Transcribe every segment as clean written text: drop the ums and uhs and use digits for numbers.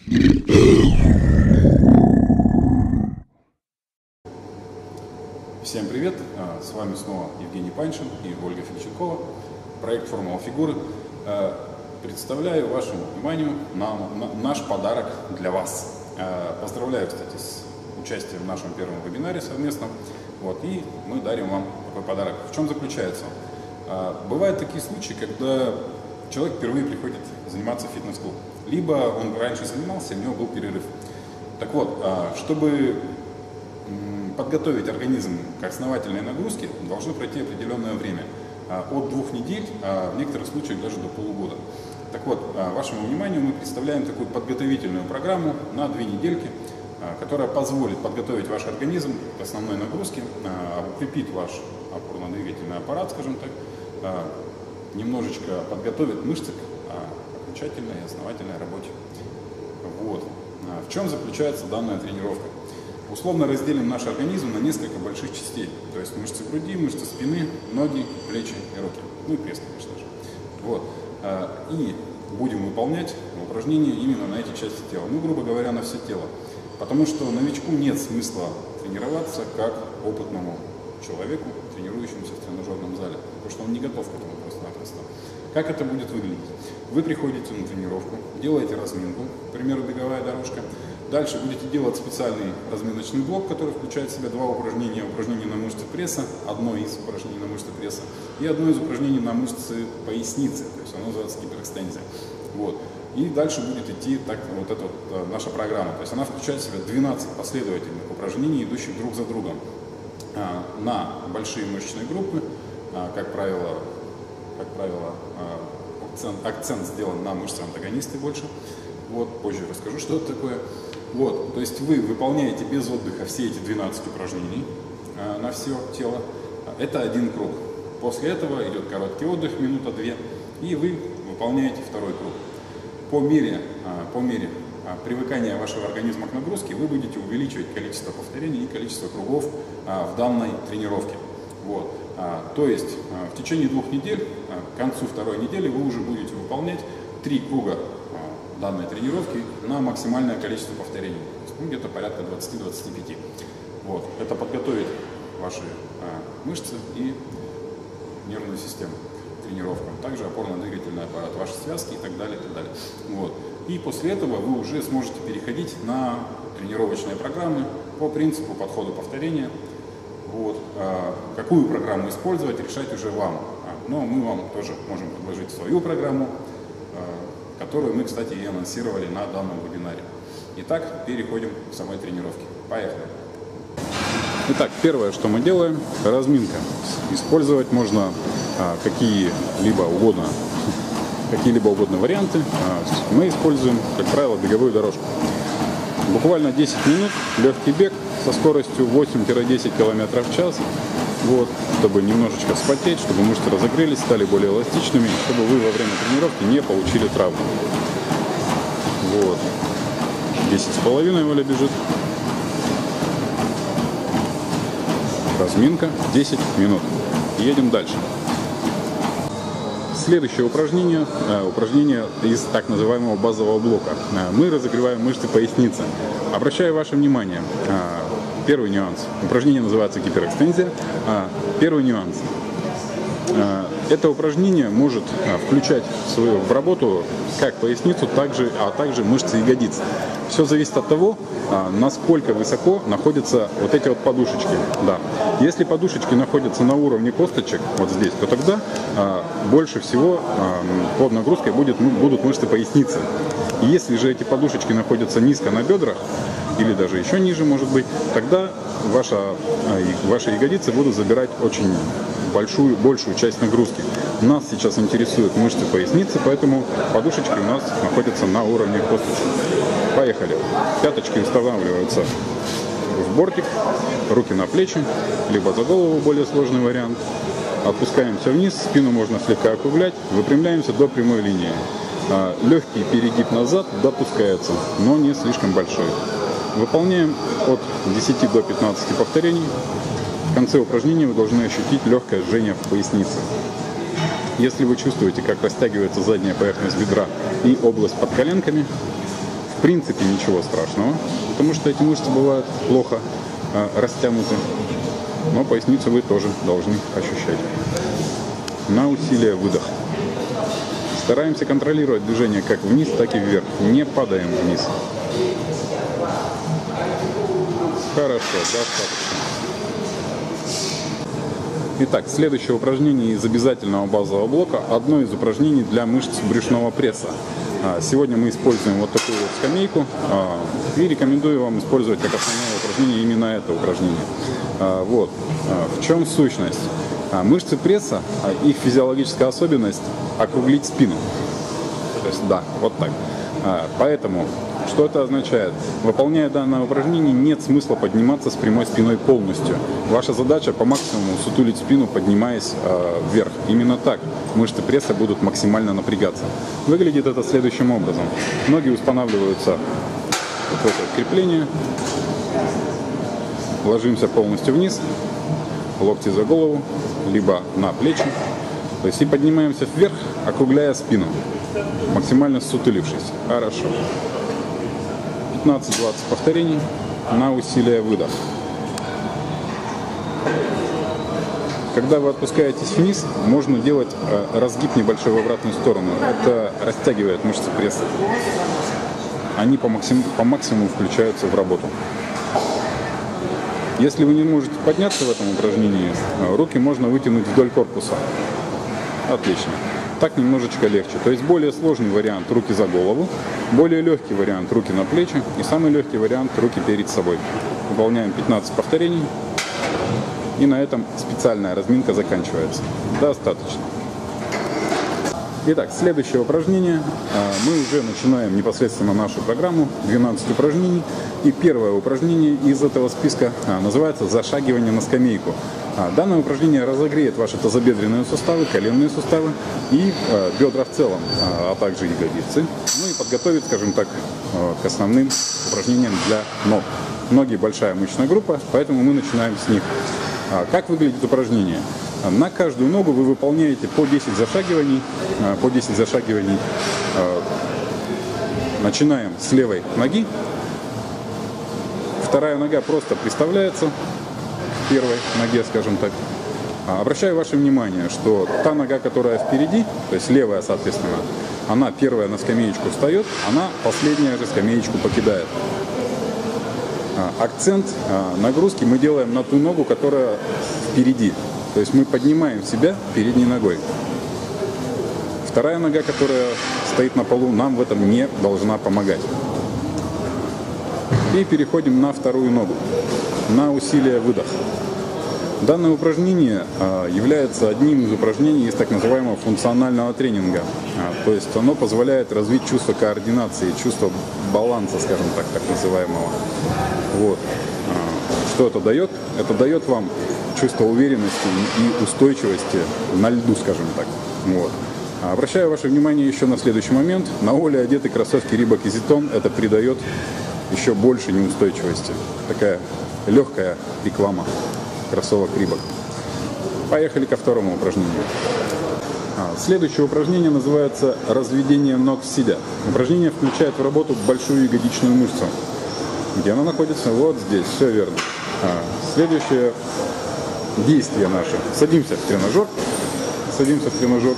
Всем привет! С вами снова Евгений Паншин и Ольга Фельченкова. Проект «Формула фигуры». Представляю вашему вниманию наш подарок для вас. Поздравляю, кстати, с участием в нашем первом вебинаре совместном. И мы дарим вам такой подарок. В чем заключается он? Бывают такие случаи, когда человек впервые приходит заниматься в фитнес-клуб. Либо он раньше занимался, у него был перерыв. Так вот, чтобы подготовить организм к основательной нагрузке, должно пройти определенное время. От 2 недель, а в некоторых случаях даже до полугода. Так вот, вашему вниманию мы представляем такую подготовительную программу на 2 недельки, которая позволит подготовить ваш организм к основной нагрузке, укрепить ваш опорно-двигательный аппарат, скажем так, немножечко подготовит мышцы к окончательной и основательной работе. В чем заключается данная тренировка? Условно разделим наш организм на несколько больших частей, то есть мышцы груди, мышцы спины, ноги, плечи и руки, и пресс, конечно же. И будем выполнять упражнения именно на эти части тела, грубо говоря, на все тело, потому что новичку нет смысла тренироваться как опытному человеку, тренирующемуся в тренажерном зале, потому что он не готов к этому просто-напросто. Как это будет выглядеть? Вы приходите на тренировку, делаете разминку, к примеру, беговая дорожка. Дальше будете делать специальный разминочный блок, который включает в себя 2 упражнения. Упражнение на мышцы пресса, одно из упражнений на мышцы пресса, и одно из упражнений на мышцы поясницы, то есть оно называется гиперэкстензия. И дальше будет идти наша программа, то есть она включает в себя 12 последовательных упражнений, идущих друг за другом на большие мышечные группы, как правило, акцент сделан на мышцы-антагонисты больше. Позже расскажу, что это такое. То есть вы выполняете без отдыха все эти 12 упражнений на все тело. Это один круг. После этого идет короткий отдых, минута-две, и вы выполняете второй круг. По мере привыкания вашего организма к нагрузке вы будете увеличивать количество повторений и количество кругов в данной тренировке. То есть в течение 2 недель, к концу 2-й недели вы уже будете выполнять 3 круга данной тренировки на максимальное количество повторений, где-то порядка 20-25. Это подготовит ваши мышцы и нервную систему к тренировкам, также опорно-двигательный аппарат, ваши связки и так далее, и так далее. И после этого вы уже сможете переходить на тренировочные программы по принципу подхода повторения. Какую программу использовать, решать уже вам. Но мы вам тоже можем предложить свою программу, которую мы, кстати, и анонсировали на данном вебинаре. Итак, переходим к самой тренировке. Поехали! Итак, первое, что мы делаем, разминка. Использовать можно какие-либо угодно варианты. Мы используем, как правило, беговую дорожку. Буквально 10 минут, легкий бег со скоростью 8-10 км в час. Чтобы немножечко вспотеть, чтобы мышцы разогрелись, стали более эластичными, чтобы вы во время тренировки не получили травму. 10,5 Оля бежит. Разминка 10 минут. Едем дальше. Следующее упражнение из так называемого базового блока. Мы разогреваем мышцы поясницы. Обращаю ваше внимание. Первый нюанс. Упражнение называется гиперэкстензия. Первый нюанс. Это упражнение может включать в работу как поясницу, а также мышцы ягодиц. Все зависит от того, насколько высоко находятся эти подушечки. Если подушечки находятся на уровне косточек, здесь, то тогда больше всего под нагрузкой будут мышцы поясницы. И если же эти подушечки находятся низко на бедрах, или даже еще ниже, может быть, тогда ваши ягодицы будут забирать очень большую часть нагрузки. Нас сейчас интересуют мышцы поясницы, поэтому подушечки у нас находятся на уровне косточек. Поехали. Пяточки устанавливаются в бортик, руки на плечи, либо за голову, более сложный вариант. Опускаемся вниз, спину можно слегка округлять, выпрямляемся до прямой линии. Легкий перегиб назад допускается, но не слишком большой. Выполняем от 10 до 15 повторений. В конце упражнения вы должны ощутить легкое жжение в пояснице. Если вы чувствуете, как растягивается задняя поверхность бедра и область под коленками, в принципе ничего страшного, потому что эти мышцы бывают плохо растянуты, но поясницу вы тоже должны ощущать. На усилие выдох. Стараемся контролировать движение как вниз, так и вверх. Не падаем вниз. Хорошо, достаточно. Итак, следующее упражнение из обязательного базового блока. Одно из упражнений для мышц брюшного пресса. Сегодня мы используем вот такую вот скамейку. И рекомендую вам использовать как основное упражнение именно это упражнение. Вот. В чем сущность? Мышцы пресса, их физиологическая особенность – округлить спину. То есть, да, вот так. Поэтому, что это означает? Выполняя данное упражнение, нет смысла подниматься с прямой спиной полностью. Ваша задача по максимуму сутулить спину, поднимаясь вверх. Именно так мышцы пресса будут максимально напрягаться. Выглядит это следующим образом. Ноги устанавливаются в это крепление. Ложимся полностью вниз, локти за голову, либо на плечи. То есть и поднимаемся вверх, округляя спину, максимально сутулившись. Хорошо. 15-20 повторений на усилие выдох. Когда вы отпускаетесь вниз, можно делать разгиб небольшой в обратную сторону. Это растягивает мышцы пресса. Они по максимуму включаются в работу. Если вы не можете подняться в этом упражнении, руки можно вытянуть вдоль корпуса. Отлично. Так немножечко легче. То есть более сложный вариант — руки за голову, более легкий вариант — руки на плечи, и самый легкий вариант — руки перед собой. Выполняем 15 повторений, и на этом специальная разминка заканчивается. Достаточно. Итак, следующее упражнение. Мы уже начинаем непосредственно нашу программу, 12 упражнений. И первое упражнение из этого списка называется «Зашагивание на скамейку». Данное упражнение разогреет ваши тазобедренные суставы, коленные суставы и бедра в целом, а также ягодицы. Ну и подготовит, скажем так, к основным упражнениям для ног. Ноги — большая мышечная группа, поэтому мы начинаем с них. Как выглядит упражнение? На каждую ногу вы выполняете по 10 зашагиваний. Начинаем с левой ноги. Вторая нога просто приставляется к первой ноге, скажем так. Обращаю ваше внимание, что та нога, которая впереди, то есть левая, соответственно, она первая на скамеечку встает, она последняя же скамеечку покидает. Акцент нагрузки мы делаем на ту ногу, которая впереди. То есть мы поднимаем себя передней ногой. Вторая нога, которая стоит на полу, нам в этом не должна помогать. И переходим на вторую ногу, на усилие выдох. Данное упражнение является одним из упражнений из так называемого функционального тренинга. То есть оно позволяет развить чувство координации, чувство баланса, скажем так, так называемого. Вот. Что это дает? Это дает вам чувство уверенности и устойчивости на льду, скажем так. Вот. Обращаю ваше внимание еще на следующий момент. На Оле одеты кроссовки Reebok Easy Tone. Это придает еще больше неустойчивости. Такая легкая реклама кроссовок Reebok. Поехали ко второму упражнению. Следующее упражнение называется разведение ног сидя. Упражнение включает в работу большую ягодичную мышцу. Где она находится? Вот здесь, все верно. Следующее действие наше. Садимся в тренажер.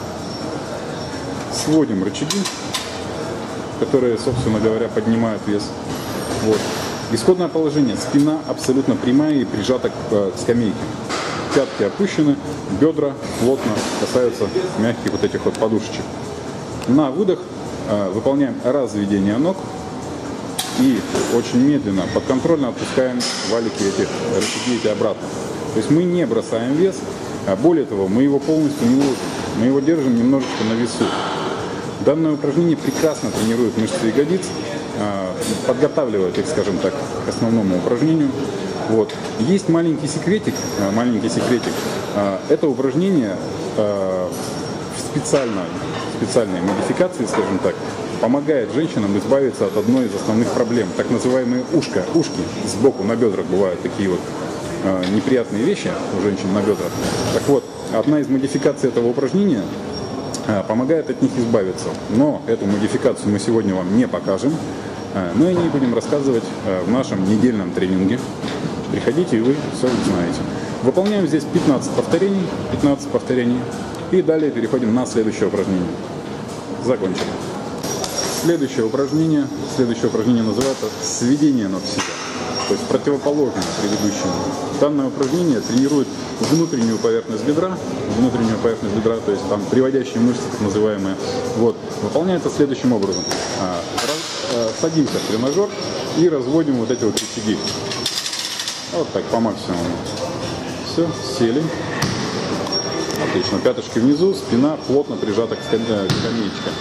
Сводим рычаги, которые, собственно говоря, поднимают вес. Вот. Исходное положение. Спина абсолютно прямая и прижата к скамейке. Пятки опущены, бедра плотно касаются мягких вот этих вот подушечек. На выдох выполняем разведение ног и очень медленно, подконтрольно отпускаем валики рычаги эти обратно. То есть мы не бросаем вес, а более того, мы его полностью не ложим. Мы его держим немножечко на весу. Данное упражнение прекрасно тренирует мышцы ягодиц, подготавливает их, скажем так, к основному упражнению. Вот. Есть маленький секретик. Это упражнение в специальной модификации, скажем так, помогает женщинам избавиться от одной из основных проблем, так называемые ушки сбоку на бедрах бывают такие вот неприятные вещи у женщин на бедрах. Так вот, одна из модификаций этого упражнения помогает от них избавиться. Но эту модификацию мы сегодня вам не покажем. Мы о ней будем рассказывать в нашем недельном тренинге. Приходите, и вы все узнаете. Выполняем здесь 15 повторений. И далее переходим на следующее упражнение. Закончим. Следующее упражнение называется «Сведение ног к себе», то есть противоположное предыдущему. Данное упражнение тренирует внутреннюю поверхность бедра, то есть там приводящие мышцы, так называемые. Вот. Выполняется следующим образом. Садимся в тренажер и разводим вот эти вот рычаги. Вот так, по максимуму. Все, сели. Отлично. Пяточки внизу, спина плотно прижата к скамеечке.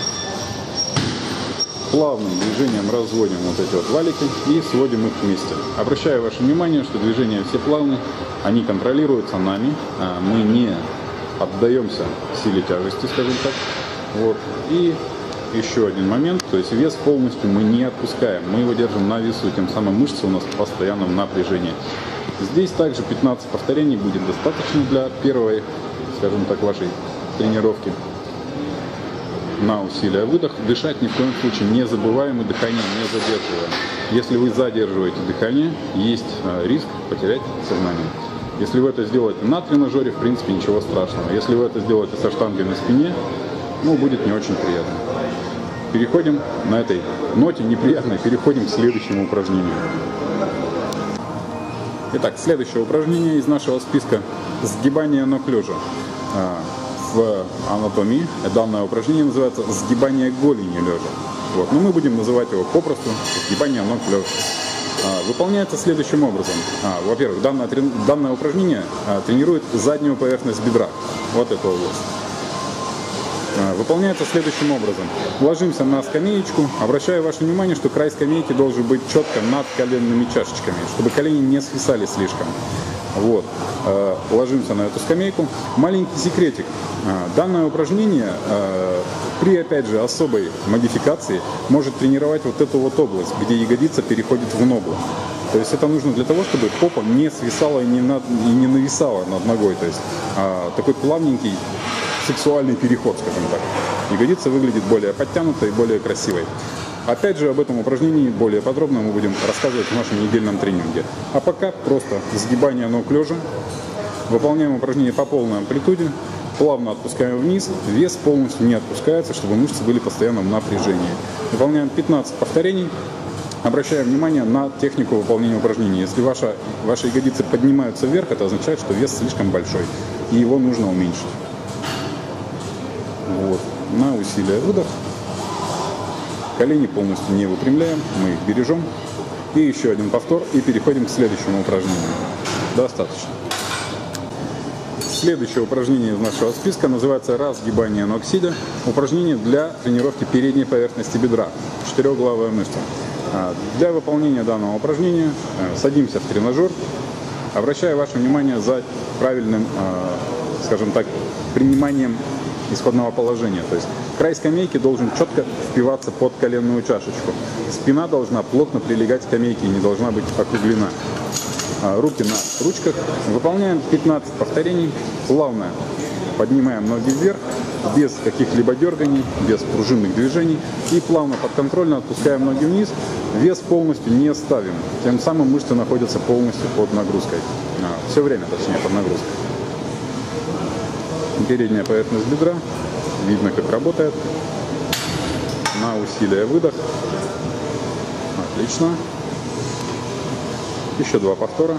Плавным движением разводим вот эти вот валики и сводим их вместе. Обращаю ваше внимание, что движения все плавные, они контролируются нами, мы не поддаемся силе тяжести, скажем так. Вот. И еще один момент, то есть вес полностью мы не отпускаем, мы его держим на весу, тем самым мышцы у нас в постоянном напряжении. Здесь также 15 повторений будет достаточно для первой, скажем так, вашей тренировки. На усилие выдох. Дышать ни в коем случае не забываем и дыхание не задерживаем. Если вы задерживаете дыхание, есть риск потерять сознание. Если вы это сделаете на тренажере, в принципе, ничего страшного. Если вы это сделаете со штангой на спине, будет не очень приятно. Переходим на этой ноте неприятной, переходим к следующему упражнению. Итак, следующее упражнение из нашего списка – сгибание ног лежа. В анатомии данное упражнение называется «сгибание голени лежа». Вот. Но мы будем называть его попросту «сгибание ног лежа». Выполняется следующим образом. Во-первых, данное упражнение тренирует заднюю поверхность бедра. Вот эту область. Выполняется следующим образом. Ложимся на скамеечку. Обращаю ваше внимание, что край скамейки должен быть четко над коленными чашечками, чтобы колени не свисали слишком. Вот. Ложимся на эту скамейку. Маленький секретик. Данное упражнение при, опять же, особой модификации может тренировать вот эту вот область, где ягодица переходит в ногу. То есть это нужно для того, чтобы попа не свисала и не нависала над ногой. То есть такой плавненький сексуальный переход, скажем так. Ягодица выглядит более подтянутой и более красивой. Опять же, об этом упражнении более подробно мы будем рассказывать в нашем недельном тренинге. А пока просто сгибание ног лежа. Выполняем упражнение по полной амплитуде. Плавно отпускаем вниз. Вес полностью не отпускается, чтобы мышцы были постоянно в напряжении. Выполняем 15 повторений. Обращаем внимание на технику выполнения упражнений. Если ваши ягодицы поднимаются вверх, это означает, что вес слишком большой. И его нужно уменьшить. Вот. На усилие выдох. Колени полностью не выпрямляем, мы их бережем. И еще один повтор, и переходим к следующему упражнению. Достаточно. Следующее упражнение из нашего списка называется разгибание ног сидя. Упражнение для тренировки передней поверхности бедра, четырехглавая мышца. Для выполнения данного упражнения садимся в тренажер. Обращаю ваше внимание за правильным, скажем так, приниманием исходного положения. То есть край скамейки должен четко впиваться под коленную чашечку. Спина должна плотно прилегать к скамейке и не должна быть округлена. Руки на ручках. Выполняем 15 повторений. Плавно поднимаем ноги вверх, без каких-либо дерганий, без пружинных движений. И плавно подконтрольно отпускаем ноги вниз. Вес полностью не ставим. Тем самым мышцы находятся полностью под нагрузкой. Все время, точнее, под нагрузкой. Передняя поверхность бедра. Видно, как работает. На усилие выдох. Отлично. Еще два повтора.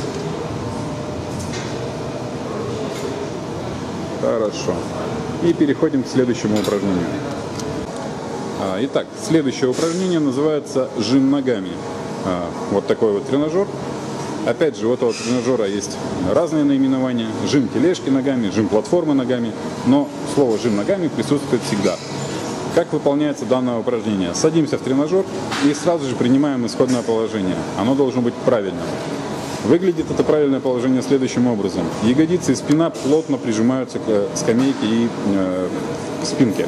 Хорошо. И переходим к следующему упражнению. Итак, следующее упражнение называется жим ногами. Вот такой вот тренажер. Опять же, у этого тренажера есть разные наименования. Жим тележки ногами, жим платформы ногами. Но слово жим ногами присутствует всегда. Как выполняется данное упражнение? Садимся в тренажер и сразу же принимаем исходное положение. Оно должно быть правильным. Выглядит это правильное положение следующим образом. Ягодицы и спина плотно прижимаются к скамейке и к спинке.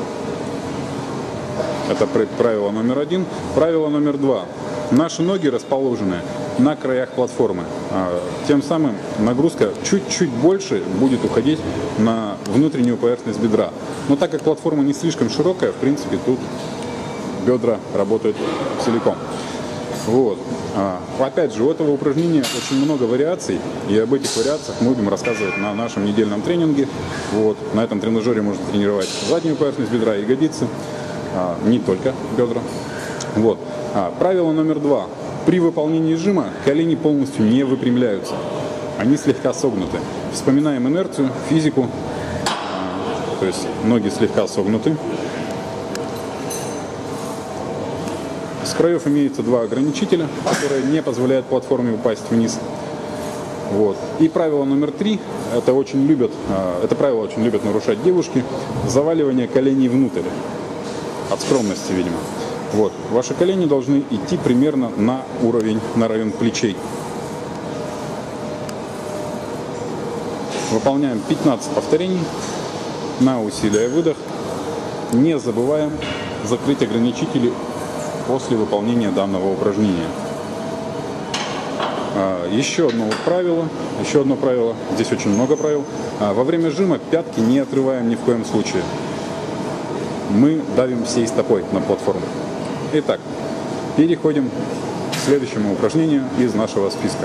Это правило номер 1. Правило номер 2. Наши ноги расположены на краях платформы. Тем самым нагрузка чуть-чуть больше будет уходить на внутреннюю поверхность бедра. Но так как платформа не слишком широкая, в принципе, тут бедра работают целиком. Вот. Опять же, у этого упражнения очень много вариаций, и об этих вариациях мы будем рассказывать на нашем недельном тренинге. Вот. На этом тренажере можно тренировать заднюю поверхность бедра, ягодицы, не только бедра. Вот. Правило номер 2. При выполнении жима колени полностью не выпрямляются, они слегка согнуты. Вспоминаем инерцию, физику, то есть ноги слегка согнуты. С краев имеется 2 ограничителя, которые не позволяют платформе упасть вниз. Вот. И правило номер 3, это правило очень любят нарушать девушки, заваливание коленей внутрь. От скромности, видимо. Вот. Ваши колени должны идти примерно на район плечей. Выполняем 15 повторений на усилие выдох. Не забываем закрыть ограничители после выполнения данного упражнения. Еще одно правило, здесь очень много правил. Во время жима пятки не отрываем ни в коем случае. Мы давим всей стопой на платформу. Итак, переходим к следующему упражнению из нашего списка.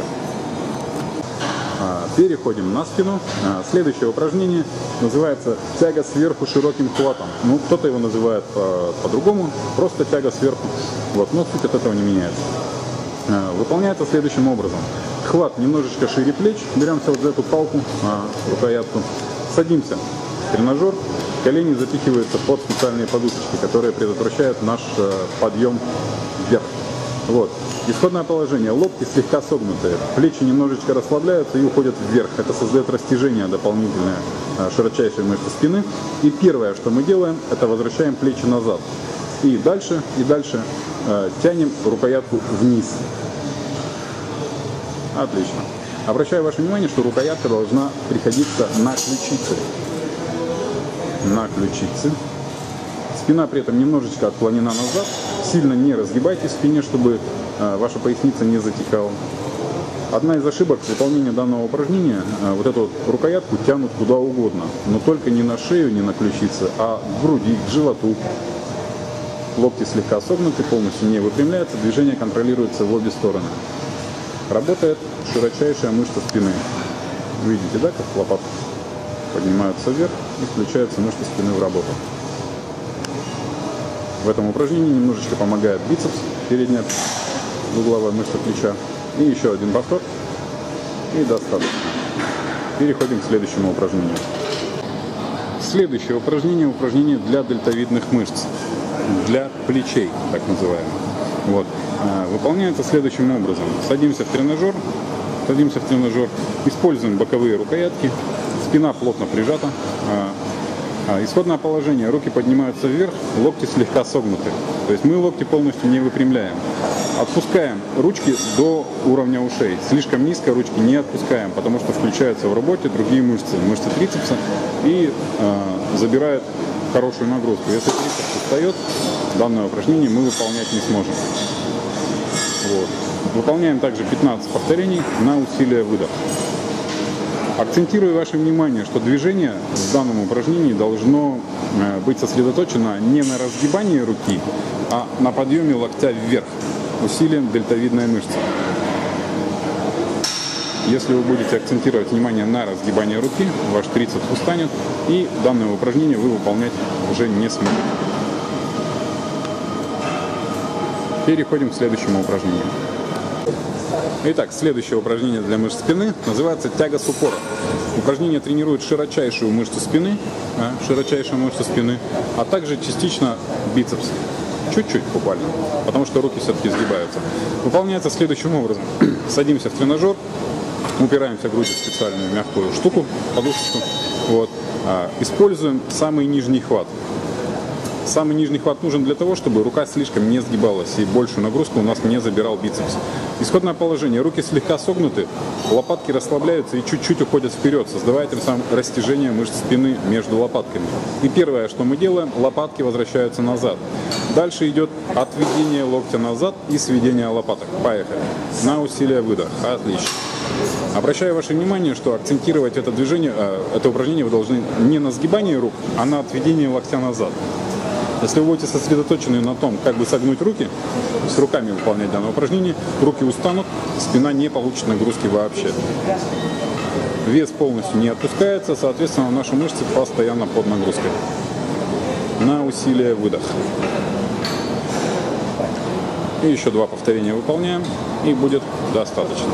Переходим на спину. Следующее упражнение называется тяга сверху широким хватом. Ну, кто-то его называет по-другому, просто тяга сверху. Вот, но суть от этого не меняется. Выполняется следующим образом. Хват немножечко шире плеч. Беремся вот за эту палку, рукоятку. Садимся в тренажер. Колени запихиваются под специальные подушечки, которые предотвращают наш подъем вверх. Вот. Исходное положение. Локти слегка согнутые, плечи немножечко расслабляются и уходят вверх. Это создает растяжение дополнительное широчайшей мышцы спины. И первое, что мы делаем, это возвращаем плечи назад. И дальше тянем рукоятку вниз. Отлично. Обращаю ваше внимание, что рукоятка должна приходиться на ключицы. На ключицы. Спина при этом немножечко отклонена назад. Сильно не разгибайте в спине, чтобы ваша поясница не затекала. Одна из ошибок выполнения данного упражнения, вот эту вот рукоятку тянут куда угодно, но только не на шею, не на ключицы, а к груди, к животу. Локти слегка согнуты, полностью не выпрямляются, движение контролируется в обе стороны. Работает широчайшая мышца спины. Видите, да, как лопатки поднимаются вверх и включается мышца спины в работу. В этом упражнении немножечко помогает бицепс, передняя угловая мышца плеча. И еще один повтор. И достаточно. Переходим к следующему упражнению. Следующее упражнение – упражнение для дельтовидных мышц. Для плечей, так называемых. Вот. Выполняется следующим образом. Садимся в тренажер, используем боковые рукоятки, спина плотно прижата. Исходное положение. Руки поднимаются вверх, локти слегка согнуты. То есть мы локти полностью не выпрямляем. Отпускаем ручки до уровня ушей. Слишком низко ручки не отпускаем, потому что включаются в работе другие мышцы. Мышцы трицепса и забирают хорошую нагрузку. Если трицепс устает, данное упражнение мы выполнять не сможем. Вот. Выполняем также 15 повторений на усилие выдох. Акцентирую ваше внимание, что движение в данном упражнении должно быть сосредоточено не на разгибании руки, а на подъеме локтя вверх, усилием дельтовидной мышцы. Если вы будете акцентировать внимание на разгибании руки, ваш трицепс устанет, и данное упражнение вы выполнять уже не сможете. Переходим к следующему упражнению. Итак, следующее упражнение для мышц спины называется тяга с упором. Упражнение тренирует широчайшую мышцу спины, а также частично бицепс. Чуть-чуть буквально, потому что руки все-таки сгибаются. Выполняется следующим образом. Садимся в тренажер, упираемся грудью в специальную мягкую штуку, подушечку. Вот. Используем самый нижний хват. Самый нижний хват нужен для того, чтобы рука слишком не сгибалась и большую нагрузку у нас не забирал бицепс. Исходное положение. Руки слегка согнуты, лопатки расслабляются и чуть-чуть уходят вперед, создавая тем самым растяжение мышц спины между лопатками. И первое, что мы делаем, лопатки возвращаются назад. Дальше идет отведение локтя назад и сведение лопаток. Поехали. На усилие выдох. Отлично. Обращаю ваше внимание, что акцентировать это движение, это упражнение вы должны не на сгибании рук, а на отведении локтя назад. Если вы будете сосредоточены на том, как бы согнуть руки, с руками выполнять данное упражнение, руки устанут, спина не получит нагрузки вообще. Вес полностью не отпускается, соответственно, наши мышцы постоянно под нагрузкой. На усилие выдох. И еще 2 повторения выполняем, и будет достаточно.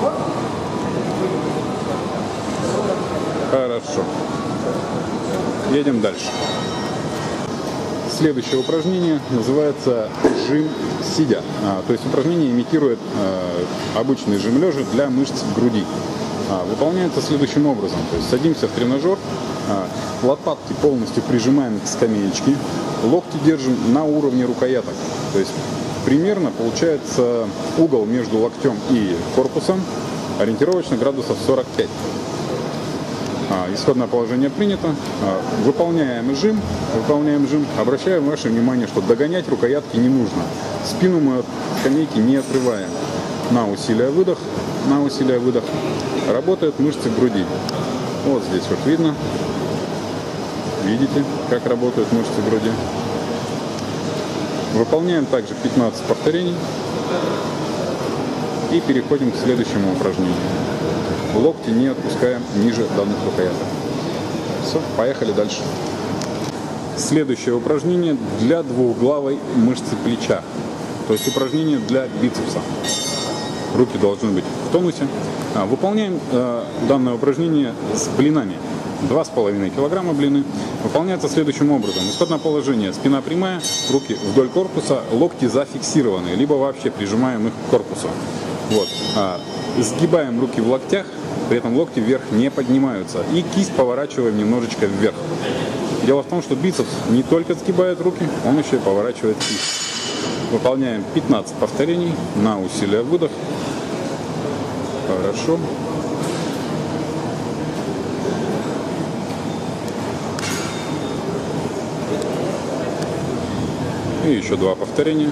Хорошо. Едем дальше. Следующее упражнение называется жим сидя. То есть упражнение имитирует обычный жим лежа для мышц груди. Выполняется следующим образом. То есть садимся в тренажер, лопатки полностью прижимаем к скамеечке, локти держим на уровне рукояток. То есть примерно получается угол между локтем и корпусом ориентировочно градусов 45. Исходное положение принято. Выполняем жим. Обращаем ваше внимание, что догонять рукоятки не нужно. Спину мы от скамейки не отрываем. На усилие выдох. На усилие выдох. Работают мышцы груди. Вот здесь вот видно. Видите, как работают мышцы груди. Выполняем также 15 повторений. И переходим к следующему упражнению. Локти не отпускаем ниже данных рукояток. Все, поехали дальше. Следующее упражнение для двухглавой мышцы плеча. То есть упражнение для бицепса. Руки должны быть в тонусе. Выполняем данное упражнение с блинами. 2,5 килограмма блины. Выполняется следующим образом. Исходное положение. Спина прямая, руки вдоль корпуса, локти зафиксированы, либо вообще прижимаем их к корпусу. Вот. Сгибаем руки в локтях, при этом локти вверх не поднимаются. И кисть поворачиваем немножечко вверх. Дело в том, что бицепс не только сгибает руки, он еще и поворачивает кисть. Выполняем 15 повторений на усилие выдох. Хорошо. И еще 2 повторения.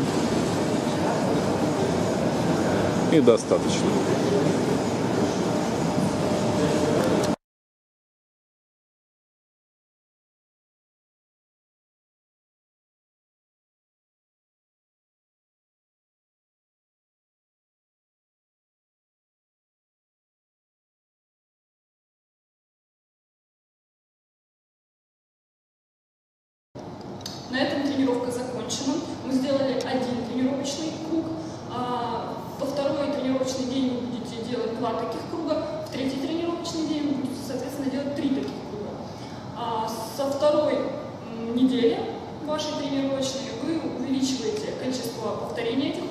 И достаточно. На этом тренировка закончена. Мы сделали 1 тренировочный круг. Во второй тренировочный день вы будете делать 2 таких круга. В третий тренировочный день вы будете, соответственно, делать 3 таких круга. Со второй недели вашей тренировочной вы увеличиваете количество повторений этих